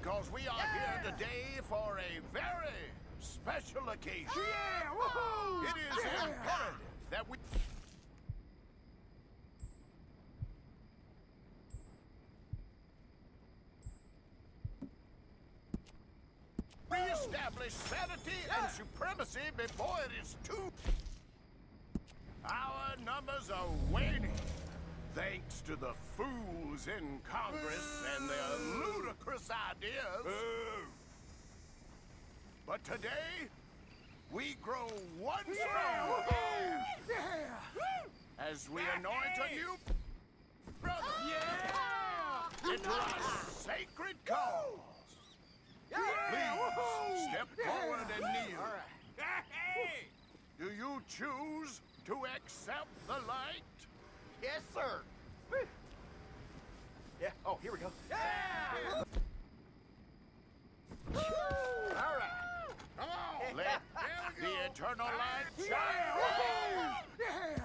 Because we are here today for a very special occasion. Yeah! Woohoo! It is imperative that we... Re-establish sanity and supremacy before it is too... Our numbers are waning, thanks to the fools in Congress and their ludicrous ideas. But today, we grow one stronger as we anoint a new brother into our sacred cause. Please step forward and kneel. Hey! Do you choose to accept the light? Yes, sir. Yeah. Oh, here we go. Yeah! All right. Come on. Let the eternal light shine.